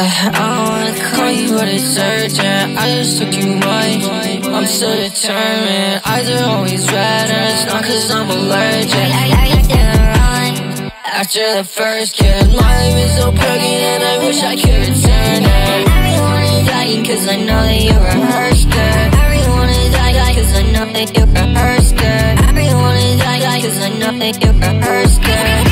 I don't wanna call you, but it's urgent. I just took you once, I'm so determined. I do always rather, it's not cause I'm allergic. I didn't run after the first kiss. My life is so broken and I wish I could return it. Everyone is dying cause I know that you rehearsed it. Everyone is dying cause I know that you rehearsed it. Everyone is dying cause I know that you rehearsed it.